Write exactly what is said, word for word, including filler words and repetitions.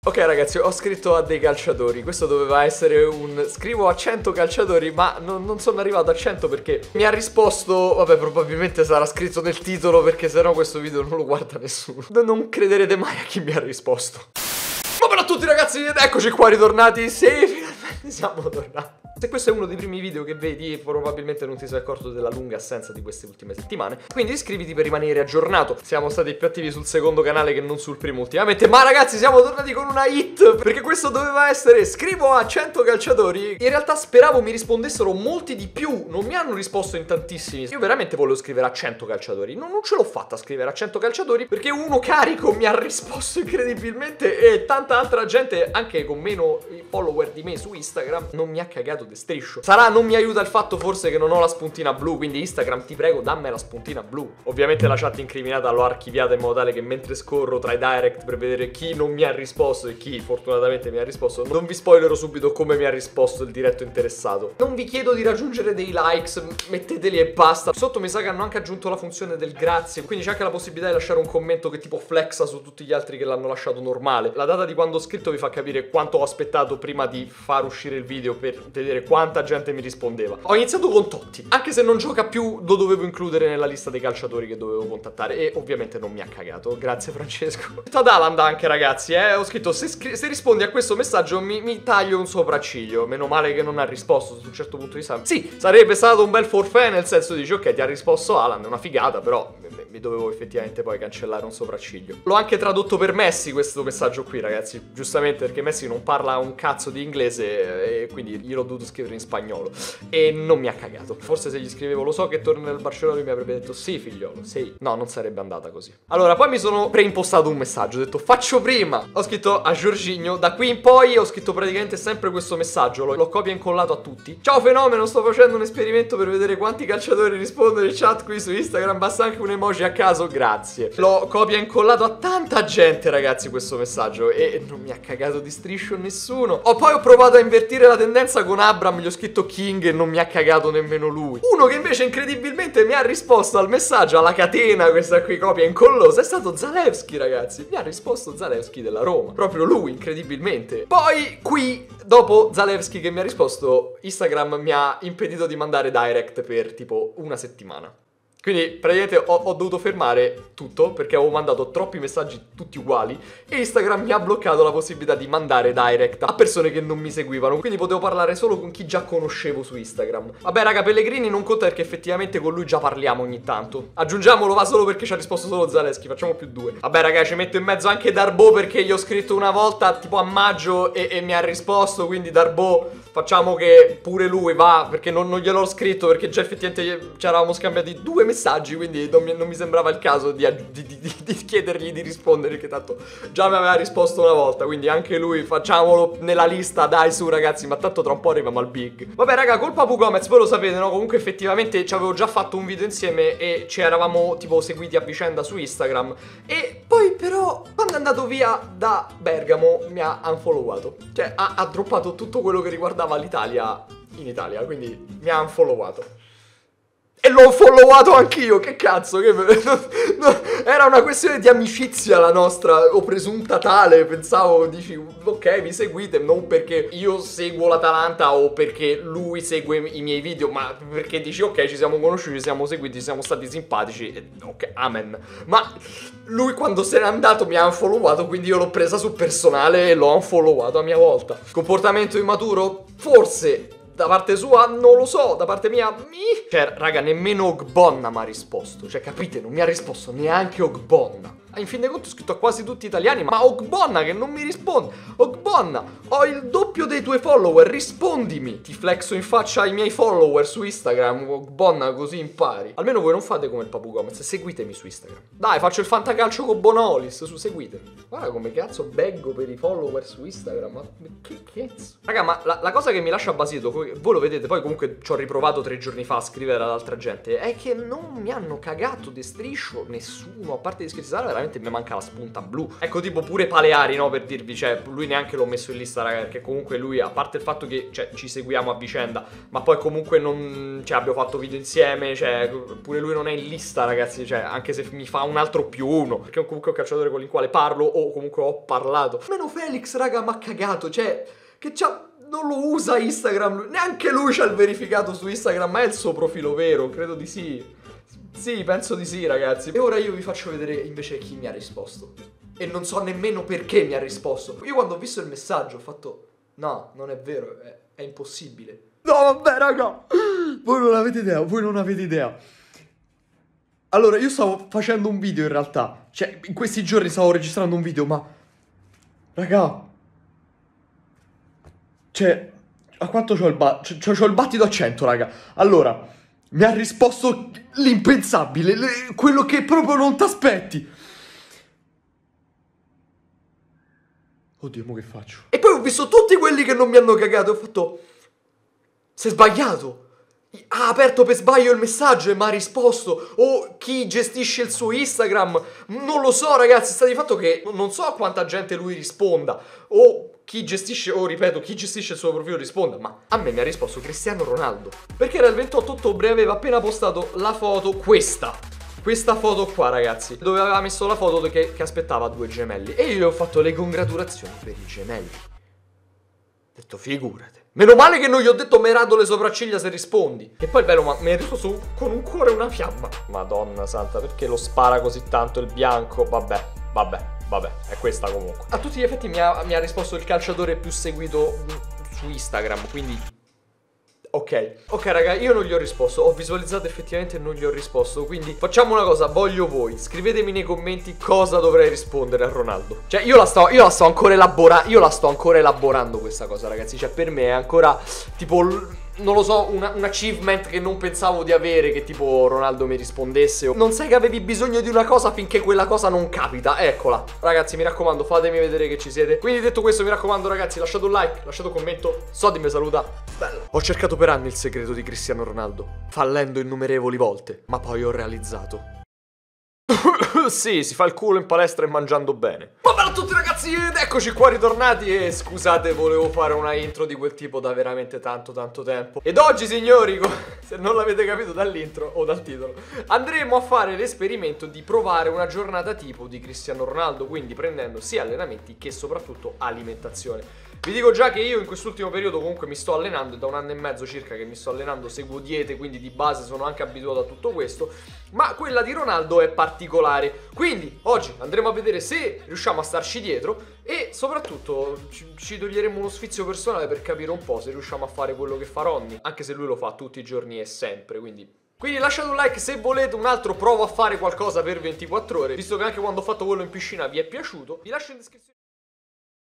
Ok ragazzi, ho scritto a dei calciatori. Questo doveva essere un scrivo a cento calciatori, ma non, non sono arrivato a cento perché mi ha risposto. Vabbè, probabilmente sarà scritto nel titolo, perché sennò questo video non lo guarda nessuno. Non crederete mai a chi mi ha risposto. Ma bella a tutti ragazzi, ed eccoci qua ritornati. Sì, finalmente siamo tornati. Se questo è uno dei primi video che vedi, probabilmente non ti sei accorto della lunga assenza di queste ultime settimane. Quindi iscriviti per rimanere aggiornato. Siamo stati più attivi sul secondo canale che non sul primo ultimamente. Ma ragazzi, siamo tornati con una hit, perché questo doveva essere scrivo a cento calciatori. In realtà speravo mi rispondessero molti di più. Non mi hanno risposto in tantissimi. Io veramente volevo scrivere a cento calciatori. Non, non ce l'ho fatta a scrivere a cento calciatori, perché uno carico mi ha risposto incredibilmente e tanta altra gente, anche con meno follower di me su Instagram, non mi ha cagato de striscio. Sarà non mi aiuta il fatto forse che non ho la spuntina blu, quindi Instagram, ti prego, dammi la spuntina blu. Ovviamente la chat incriminata l'ho archiviata in modo tale che mentre scorro tra i direct per vedere chi non mi ha risposto e chi fortunatamente mi ha risposto, non vi spoilerò subito come mi ha risposto il diretto interessato. Non vi chiedo di raggiungere dei likes, metteteli e basta. Sotto mi sa che hanno anche aggiunto la funzione del grazie, quindi c'è anche la possibilità di lasciare un commento che tipo flexa su tutti gli altri che l'hanno lasciato normale. La data di quando ho scritto vi fa capire quanto ho aspettato prima di far uscire il video per vedere quanta gente mi rispondeva. Ho iniziato con Totti, anche se non gioca più lo dovevo includere nella lista dei calciatori che dovevo contattare e ovviamente non mi ha cagato, grazie Francesco. Ad Haaland anche ragazzi, eh, ho scritto se, se rispondi a questo messaggio mi, mi taglio un sopracciglio. Meno male che non ha risposto su un certo punto di vista. Sì, sarebbe stato un bel forfait, nel senso dici ok ti ha risposto Haaland, è una figata, però mi dovevo effettivamente poi cancellare un sopracciglio. L'ho anche tradotto per Messi questo messaggio qui ragazzi, giustamente perché Messi non parla un cazzo di inglese e quindi gliel'ho dovuto scrivere in spagnolo e non mi ha cagato. Forse se gli scrivevo lo so che torna nel Barcellona lui mi avrebbe detto sì figliolo, sì. No, non sarebbe andata così. Allora poi mi sono preimpostato un messaggio, ho detto faccio prima. Ho scritto a Giorginio, da qui in poi ho scritto praticamente sempre questo messaggio, l'ho copia e incollato a tutti. Ciao fenomeno, sto facendo un esperimento per vedere quanti calciatori rispondono in chat qui su Instagram, basta anche un emoji a caso, grazie. L'ho copia e incollato a tanta gente ragazzi questo messaggio e non mi ha cagato di striscio nessuno. Ho poi ho provato a invertire la tendenza con Abram, gli ho scritto King e non mi ha cagato nemmeno lui. Uno che invece incredibilmente mi ha risposto al messaggio, alla catena, questa qui copia incollosa, è stato Zalewski ragazzi. Mi ha risposto Zalewski della Roma, proprio lui incredibilmente. Poi qui dopo Zalewski che mi ha risposto, Instagram mi ha impedito di mandare direct per tipo una settimana. Quindi praticamente ho, ho dovuto fermare tutto perché avevo mandato troppi messaggi tutti uguali e Instagram mi ha bloccato la possibilità di mandare direct a persone che non mi seguivano. Quindi potevo parlare solo con chi già conoscevo su Instagram. Vabbè raga, Pellegrini non conta perché effettivamente con lui già parliamo ogni tanto. Aggiungiamolo, va solo perché ci ha risposto solo Zalewski, facciamo più due. Vabbè raga, ci metto in mezzo anche Darboe perché gli ho scritto una volta tipo a maggio e, e mi ha risposto. Quindi Darboe facciamo che pure lui va, perché non, non gliel'ho scritto perché già effettivamente ci eravamo scambiati due messaggi. Messaggi, quindi non mi, non mi sembrava il caso di, di, di, di chiedergli di rispondere, che tanto già mi aveva risposto una volta. Quindi anche lui facciamolo nella lista, dai su ragazzi, ma tanto tra un po' arriviamo al big. Vabbè raga, col Papu Gomez voi lo sapete, no? Comunque effettivamente ci avevo già fatto un video insieme e ci eravamo tipo seguiti a vicenda su Instagram. E poi però quando è andato via da Bergamo mi ha unfollowato. Cioè ha, ha droppato tutto quello che riguardava l'Italia in Italia, quindi mi ha unfollowato. E l'ho followato anch'io, che cazzo, che... era una questione di amicizia la nostra, o presunta tale, pensavo, dici, ok, mi seguite, non perché io seguo l'Atalanta o perché lui segue i miei video, ma perché dici, ok, ci siamo conosciuti, ci siamo seguiti, ci siamo stati simpatici, e, ok, amen. Ma lui quando se n'è andato mi ha unfollowato, quindi io l'ho presa sul personale e l'ho unfollowato a mia volta. Comportamento immaturo? Forse... Da parte sua non lo so, da parte mia mi... Cioè raga, nemmeno Ogbonna mi ha risposto. Cioè capite, non mi ha risposto neanche Ogbonna. In fin dei conti ho scritto a quasi tutti italiani, ma Ogbonna che non mi risponde. Ogbonna, ho il doppio dei tuoi follower, rispondimi. Ti flexo in faccia ai miei follower su Instagram, Ogbonna, così impari. Almeno voi non fate come il Papu Gomez, seguitemi su Instagram. Dai, faccio il fantacalcio con Bonolis, su seguitemi. Guarda come cazzo beggo per i follower su Instagram, ma che cazzo. Raga, ma la, la cosa che mi lascia basito, voi lo vedete, poi comunque ci ho riprovato tre giorni fa a scrivere ad altra gente, è che non mi hanno cagato di striscio nessuno, a parte di scherzare, veramente veramente mi manca la spunta blu. Ecco, tipo pure Paleari, no, per dirvi, cioè lui neanche l'ho messo in lista, raga, perché comunque lui, a parte il fatto che, cioè, ci seguiamo a vicenda, ma poi comunque non, cioè, abbiamo fatto video insieme, cioè, pure lui non è in lista, ragazzi, cioè, anche se mi fa un altro più uno, perché è comunque un calciatore con il quale parlo o comunque ho parlato. Meno Felix, raga, m'ha cagato, cioè, che c'ha... non lo usa Instagram, neanche lui c'ha il verificato su Instagram, ma è il suo profilo vero, credo di sì. Sì, penso di sì, ragazzi. E ora io vi faccio vedere invece chi mi ha risposto. E non so nemmeno perché mi ha risposto. Io quando ho visto il messaggio ho fatto: no, non è vero, è, è impossibile. No, vabbè, raga, voi non avete idea, voi non avete idea. Allora, io stavo facendo un video in realtà. Cioè, in questi giorni stavo registrando un video, ma... raga... Cioè, a quanto c'ho il, ba c'ho il battito a cento, raga. Allora, mi ha risposto l'impensabile, quello che proprio non t'aspetti. Oddio, mo che faccio? E poi ho visto tutti quelli che non mi hanno cagato e ho fatto... sei sbagliato. Ha aperto per sbaglio il messaggio e mi ha risposto. O chi gestisce il suo Instagram. Non lo so, ragazzi, sta di fatto che non so a quanta gente lui risponda. O... chi gestisce, o ripeto, chi gestisce il suo profilo risponda, ma a me mi ha risposto Cristiano Ronaldo. Perché era il ventotto ottobre e aveva appena postato la foto, questa. Questa foto qua, ragazzi, dove aveva messo la foto che, che aspettava due gemelli. E io gli ho fatto le congratulazioni per i gemelli. Ho detto, figurate. Meno male che non gli ho detto merado le sopracciglia se rispondi. E poi il bello, ma mi ha risposto con un cuore e una fiamma. Madonna santa, perché lo spara così tanto il bianco? Vabbè, vabbè. Vabbè, è questa comunque. A tutti gli effetti mi ha, mi ha risposto il calciatore più seguito su Instagram, quindi... ok. Ok, raga, io non gli ho risposto. Ho visualizzato effettivamente e non gli ho risposto. Quindi facciamo una cosa, voglio voi. Scrivetemi nei commenti cosa dovrei rispondere a Ronaldo. Cioè, io la sto, io la sto ancora elaborando. Io la sto ancora elaborando questa cosa, ragazzi. Cioè, per me è ancora tipo... non lo so, una, un achievement che non pensavo di avere, che tipo Ronaldo mi rispondesse. Non sai che avevi bisogno di una cosa finché quella cosa non capita. Eccola. Ragazzi, mi raccomando, fatemi vedere che ci siete. Quindi detto questo, mi raccomando, ragazzi, lasciate un like, lasciate un commento. Soddi mi saluta. Bello. Ho cercato per anni il segreto di Cristiano Ronaldo, fallendo innumerevoli volte, ma poi ho realizzato. Sì, si fa il culo in palestra e mangiando bene. Va bene a tutti, ragazzi, ed eccoci qua ritornati. E scusate, volevo fare una intro di quel tipo da veramente tanto tanto tempo. Ed oggi, signori, se non l'avete capito dall'intro o dal titolo, andremo a fare l'esperimento di provare una giornata tipo di Cristiano Ronaldo, quindi prendendo sia allenamenti che soprattutto alimentazione. Vi dico già che io in quest'ultimo periodo comunque mi sto allenando, è da un anno e mezzo circa che mi sto allenando, seguo diete, quindi di base sono anche abituato a tutto questo, ma quella di Ronaldo è particolare. Quindi oggi andremo a vedere se riusciamo a starci dietro e soprattutto ci, ci toglieremo uno sfizio personale per capire un po' se riusciamo a fare quello che fa Ronny, anche se lui lo fa tutti i giorni e sempre, quindi... Quindi lasciate un like se volete un altro provo a fare qualcosa per ventiquattro ore, visto che anche quando ho fatto quello in piscina vi è piaciuto. Vi lascio in descrizione